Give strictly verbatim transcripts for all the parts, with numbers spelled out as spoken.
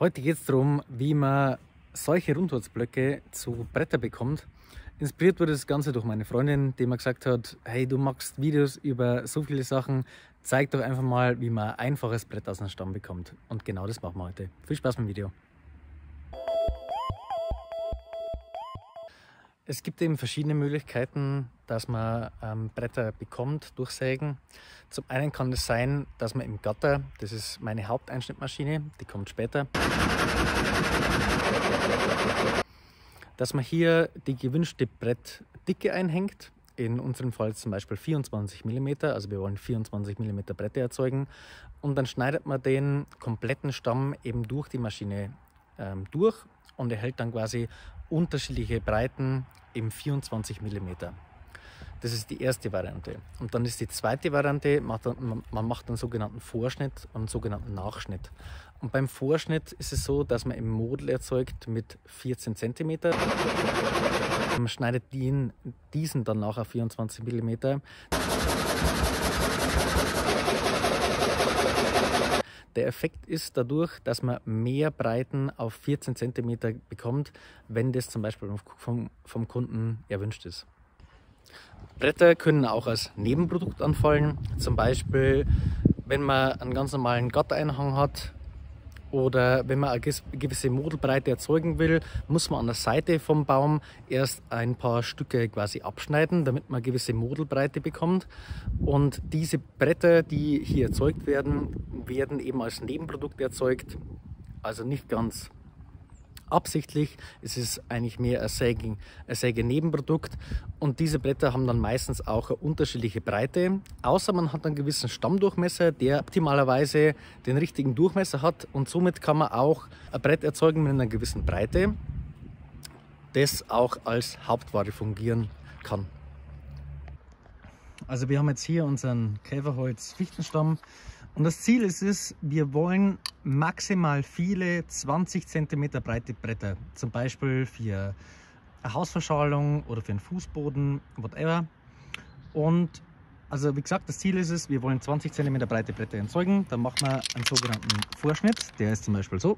Heute geht es darum, wie man solche Rundholzblöcke zu Bretter bekommt. Inspiriert wurde das Ganze durch meine Freundin, die mir gesagt hat, hey, du machst Videos über so viele Sachen, zeig doch einfach mal, wie man ein einfaches Brett aus einem Stamm bekommt. Und genau das machen wir heute. Viel Spaß beim Video. Es gibt eben verschiedene Möglichkeiten, dass man ähm, Bretter bekommt durch Sägen. Zum einen kann es sein, dass man im Gatter, das ist meine Haupteinschnittmaschine, die kommt später, dass man hier die gewünschte Brettdicke einhängt. In unserem Fall zum Beispiel vierundzwanzig Millimeter, also wir wollen vierundzwanzig Millimeter Bretter erzeugen. Und dann schneidet man den kompletten Stamm eben durch die Maschine ähm, durch und erhält dann quasi unterschiedliche Breiten im vierundzwanzig Millimeter. Das ist die erste Variante. Und dann ist die zweite Variante, man macht einen sogenannten Vorschnitt und einen sogenannten Nachschnitt. Und beim Vorschnitt ist es so, dass man im Model erzeugt mit vierzehn Zentimeter. Man schneidet den, diesen dann nach auf vierundzwanzig Millimeter. Der Effekt ist dadurch, dass man mehr Breiten auf vierzehn Zentimeter bekommt, wenn das zum Beispiel vom, vom Kunden erwünscht ist. Bretter können auch als Nebenprodukt anfallen, zum Beispiel wenn man einen ganz normalen Gattereinhang hat oder wenn man eine gewisse Modelbreite erzeugen will, muss man an der Seite vom Baum erst ein paar Stücke quasi abschneiden, damit man eine gewisse Modelbreite bekommt. Und diese Bretter, die hier erzeugt werden, werden eben als Nebenprodukt erzeugt, also nicht ganz absichtlich. Es ist eigentlich mehr ein Sägen, ein Sägenebenprodukt und diese Bretter haben dann meistens auch eine unterschiedliche Breite, außer man hat einen gewissen Stammdurchmesser, der optimalerweise den richtigen Durchmesser hat und somit kann man auch ein Brett erzeugen mit einer gewissen Breite, das auch als Hauptware fungieren kann. Also wir haben jetzt hier unseren Käferholz-Fichtenstamm. Und das Ziel ist es, wir wollen maximal viele zwanzig Zentimeter breite Bretter, zum Beispiel für eine Hausverschalung oder für einen Fußboden, whatever. Und also wie gesagt, das Ziel ist es, wir wollen zwanzig Zentimeter breite Bretter erzeugen. Dann machen wir einen sogenannten Vorschnitt, der ist zum Beispiel so.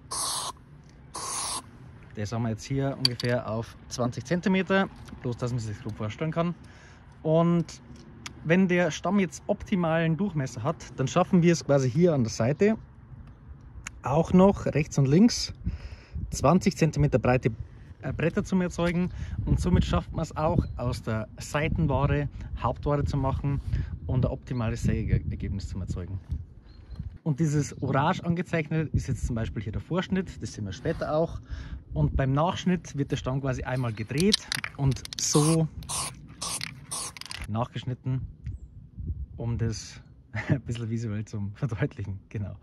Das haben wir jetzt hier ungefähr auf zwanzig Zentimeter, bloß dass man sich das grob vorstellen kann. Und wenn der Stamm jetzt optimalen Durchmesser hat, dann schaffen wir es quasi hier an der Seite auch noch rechts und links zwanzig Zentimeter breite Bretter zu erzeugen und somit schafft man es auch aus der Seitenware Hauptware zu machen und ein optimales Sägeergebnis zu erzeugen. Und dieses orange angezeichnet ist jetzt zum Beispiel hier der Vorschnitt, das sehen wir später auch. Und beim Nachschnitt wird der Stamm quasi einmal gedreht und so nachgeschnitten, um das ein bisschen visuell zu verdeutlichen. Genau.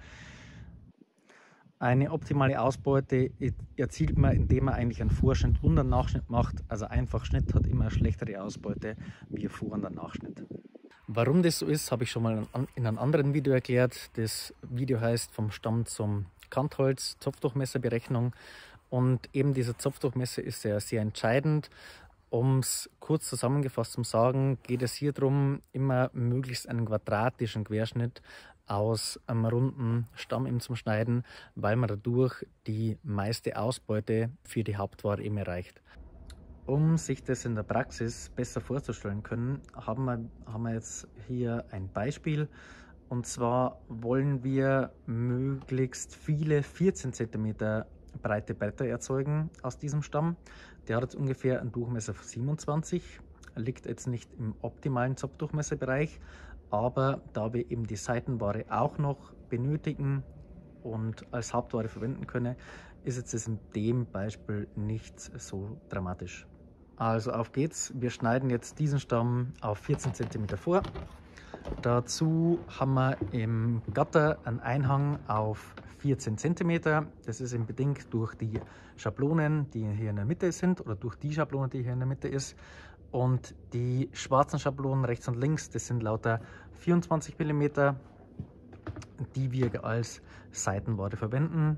Eine optimale Ausbeute erzielt man, indem man eigentlich einen Vorschnitt und einen Nachschnitt macht. Also einfach Schnitt hat immer eine schlechtere Ausbeute wie ein Vor- und ein Nachschnitt. Warum das so ist, habe ich schon mal in einem anderen Video erklärt. Das Video heißt vom Stamm zum Kantholz, Zopfdurchmesserberechnung. Und eben dieser Zopfdurchmesser ist sehr, sehr entscheidend. Um es kurz zusammengefasst zu sagen, geht es hier darum, immer möglichst einen quadratischen Querschnitt aus einem runden Stamm eben zum Schneiden, weil man dadurch die meiste Ausbeute für die Hauptware eben erreicht. Um sich das in der Praxis besser vorzustellen können, haben wir, haben wir jetzt hier ein Beispiel. Und zwar wollen wir möglichst viele vierzehn Zentimeter breite Bretter erzeugen aus diesem Stamm. Der hat jetzt ungefähr einen Durchmesser von siebenundzwanzig, liegt jetzt nicht im optimalen Zopfdurchmesserbereich, aber da wir eben die Seitenware auch noch benötigen und als Hauptware verwenden können, ist jetzt das in dem Beispiel nicht so dramatisch. Also auf geht's, wir schneiden jetzt diesen Stamm auf vierzehn Zentimeter vor. Dazu haben wir im Gatter einen Einhang auf vierzehn Zentimeter. Das ist eben bedingt durch die Schablonen, die hier in der Mitte sind, oder durch die Schablone, die hier in der Mitte ist. Und die schwarzen Schablonen rechts und links, das sind lauter vierundzwanzig Millimeter, die wir als Seitenware verwenden.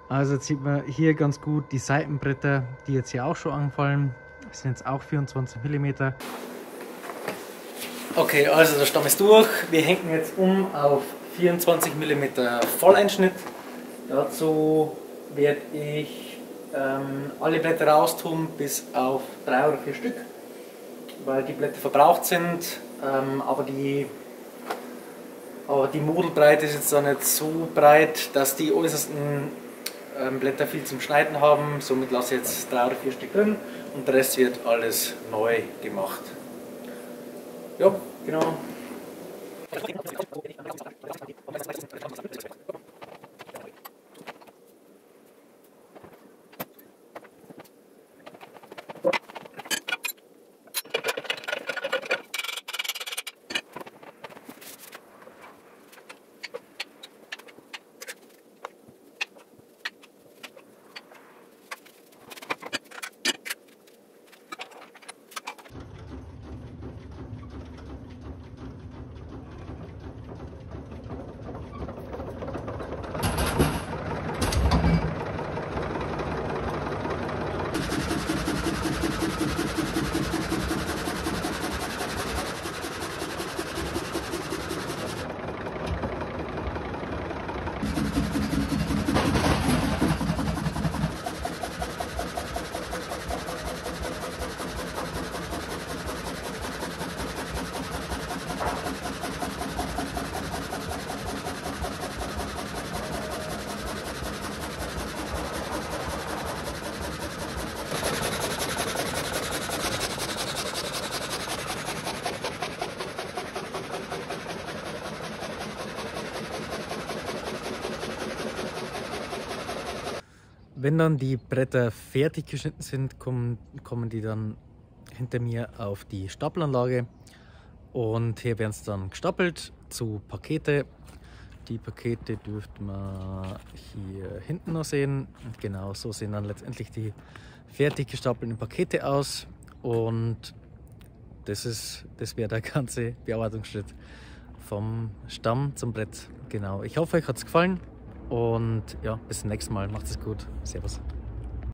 Also jetzt sieht man hier ganz gut die Seitenbretter, die jetzt hier auch schon anfallen. Das sind jetzt auch vierundzwanzig Millimeter. Okay, also der Stamm ist durch. Wir hängen jetzt um auf vierundzwanzig Millimeter Volleinschnitt. Dazu werde ich ähm, alle Blätter raustun, bis auf drei oder vier Stück, weil die Blätter verbraucht sind. Ähm, aber die aber die Modelbreite ist jetzt auch nicht so breit, dass die äußersten ähm, Blätter viel zum Schneiden haben. Somit lasse ich jetzt drei oder vier Stück drin und der Rest wird alles neu gemacht. Ja, genau. Wenn dann die Bretter fertig geschnitten sind, kommen, kommen die dann hinter mir auf die Stapelanlage und hier werden es dann gestapelt zu Pakete. Die Pakete dürfte man hier hinten noch sehen. Und genau so sehen dann letztendlich die fertig gestapelten Pakete aus und das ist, das wäre der ganze Bearbeitungsschritt vom Stamm zum Brett. Genau. Ich hoffe, euch hat es gefallen. Und ja, bis zum nächsten Mal. Macht es gut. Servus.